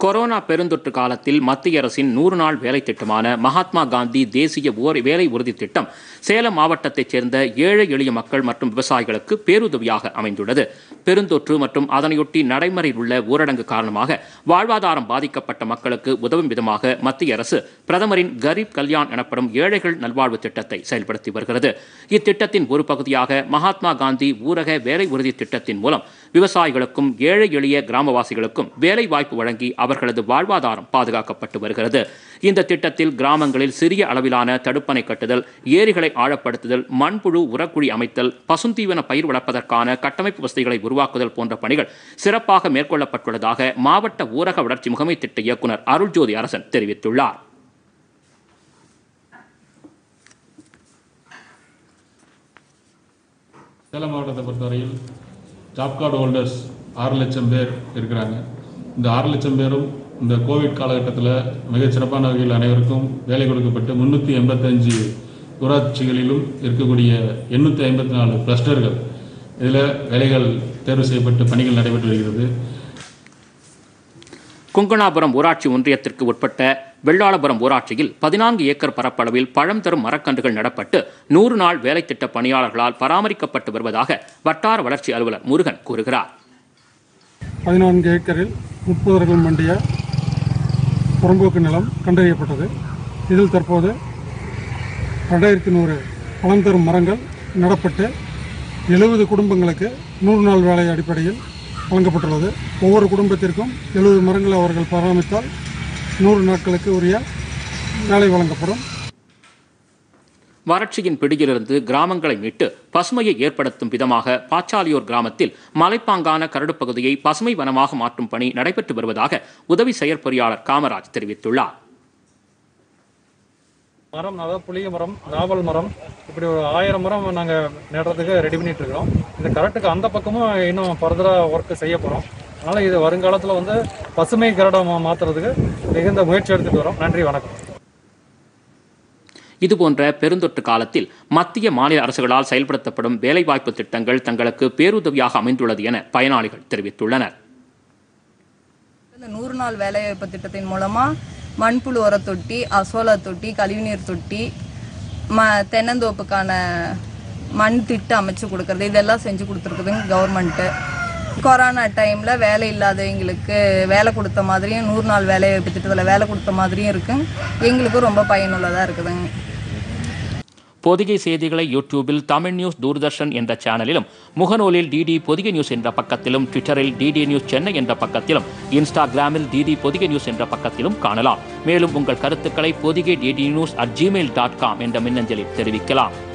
Corona பெருந்தொற்று காலத்தில் மத்திய அரசின் 100 நாள் வேலை திட்டமான மகாத்மா காந்தி தேசிய வேலை உறுதி திட்டம் சேலம் மாவட்டத்தைச் சேர்ந்த ஏழை எளிய மக்கள் மற்றும் விவசாயிகளுக்கு பேருதவியாக அமைந்துள்ளது. பெருந்தொற்று மற்றும் அதனையொட்டி நடைமுறையில் உள்ள ஊரடங்கு காரணமாக வாழ்வாதாரம் பாதிக்கப்பட்ட மக்களுக்கு உதவும் விதமாக மத்திய அரசு பிரதமரின் கரீப் கல்யாண் எனப்படும் ஏழைகள் நல்வாழ்வு திட்டத்தை செயல்படுத்தி வருகிறது. இத்திட்டத்தின் ஒரு பகுதியாக மகாத்மா காந்தி ஊரக வேலை உறுதி திட்டத்தின் மூலம் விவசாயிகளுக்கும் ஏழை எளிய கிராமவாசிகளுக்கும் வேலை வாய்ப்பு வழங்கி அவர்களது வாழ்வாதாரம் பாதுகாக்கப்பட்டு வருகிறது. இந்த திட்டத்தில் கிராமங்களில் சிறிய அளவிலான தடுப்பணை கட்டுதல், ஏரிகளை ஆழப்படுத்துதல், மண்புழு உரக்குழி அமைத்தல், பசுந்தீவன பயிர் வளர்ப்பதற்கான கட்டமைப்பு வசதிகளை உருவாக்குதல் போன்ற பணிகள் சிறப்பாக மேற்கொள்ளப்பட்டுள்ளதாக மாவட்ட ஊரக வளர்ச்சி முகமை திட்ட இயக்குநர் அருள்ஜோதி அரசன் தெரிவித்துள்ளார். சேலம் மாவட்டத்தை பொறுத்தவரையில் ஜாப் கார்டு ஹோல்டர்ஸ் 6 லட்சம் பேர் இருக்கிறாங்க. இந்த 6 லட்சம் பேரும் இந்த கோவிட் காலகட்டத்தில் மிகச் சிறப்பான வகையில் அனைவருக்கும் வேலை கொடுக்கப்பட்டு 385 ஊராட்சிகளிலும் இருக்கக்கூடிய 854 கிளஸ்டர்கள் இதில் வேலைகள் தேர்வு செய்யப்பட்டு பணிகள் நடைபெற்று வருகிறது. கொங்கணாபுரம் ஊராட்சி ஒன்றியத்திற்கு உட்பட்ட வெள்ளாளபுரம் ஊராட்சியில் 14 ஏக்கர் பரப்பளவில் பழம் தரும் மரக்கன்றுகள் நடப்பட்டு 100 நாள் வேலை திட்ட பணியாளர்களால் பராமரிக்கப்பட்டு வருவதாக வட்டார வளர்ச்சி அலுவலர் முருகன் கூறுகிறார். 14 ஏக்கரில் 30 ரகம் மண்டிய புறம்போக்கு நிலம் கண்டறியப்பட்டது. இதில் தற்போது 2100 பழம் தரும் மரங்கள் நடப்பட்டு 70 குடும்பங்களுக்கு 100 நாள் வேலை அடிப்படையில் வழங்கப்பட்டுள்ளது. ஒவ்வொரு குடும்பத்திற்கும் 70 மரங்களை அவர்கள் பராமரித்தால் 100 நாட்களுக்கு உரிய வேலை வழங்கப்படும். வறட்சியின் பிடியிலிருந்து கிராமங்களை மீட்டு பசுமையை ஏற்படுத்தும் விதமாக பாச்சாலியூர் கிராமத்தில் மலைப்பாங்கான கரடு பகுதியை பசுமை வனமாக மாற்றும் பணி நடைபெற்று வருவதாக உதவி செயற்பொறியாளர் காமராஜ் தெரிவித்துள்ளார். மரம், அதாவது புளிய மரம், நாவல் மரம், இப்படி ஒரு 1000 மரம் நாங்கள் நடுறதுக்கு ரெடி பண்ணிட்டு இருக்கிறோம். இந்த கரெக்டுக்கு அந்த பக்கமும் இன்னும் ஃபர்தராக ஒர்க்கு செய்ய போகிறோம். அதனால் இது வருங்காலத்தில் பசுமை கரடாக மாற்றுறதுக்கு மிகுந்த முயற்சி எடுத்துகிட்டு வரோம். நன்றி, வணக்கம். இதுபோன்ற பெருந்தொற்று காலத்தில் மத்திய மாநில அரசுகளால் செயல்படுத்தப்படும் வேலைவாய்ப்பு திட்டங்கள் தங்களுக்கு பேருதவியாக அமைந்துள்ளது என பயனாளிகள் தெரிவித்துள்ளனர். இந்த 100 நாள் வேலைவாய்ப்பு திட்டத்தின் மூலமாக மண்புழு உர தொட்டி, அசோலா தொட்டி, கழிவுநீர் தொட்டி, தென்னந்தோப்புக்கான மண் திட்டம் அமைச்சு கொடுக்கறது, இதெல்லாம் செஞ்சு கொடுத்துருக்குதுங்க கவர்மெண்ட்டு. கொரோனா டைமில் வேலை இல்லாதவங்களுக்கு வேலை கொடுத்த மாதிரியும் 100 நாள் வேலைவாய்ப்பு திட்டத்தில் வேலை கொடுத்த மாதிரியும் இருக்குங்க. எங்களுக்கும் ரொம்ப பயனுள்ளதாக இருக்குதுங்க. பொதிகை செய்திகளை யூடியூபில் தமிழ் நியூஸ் தூர்தர்ஷன் என்ற சேனலிலும், முகநூலில் டிடி பொதிகை நியூஸ் என்ற பக்கத்திலும், ட்விட்டரில் டிடி நியூஸ் சென்னை என்ற பக்கத்திலும், இன்ஸ்டாகிராமில் டிடி பொதிகை நியூஸ் என்ற பக்கத்திலும் காணலாம். மேலும் உங்கள் கருத்துக்களை பொதிகை DD News@gmail.com என்ற மின்னஞ்சலில் தெரிவிக்கலாம்.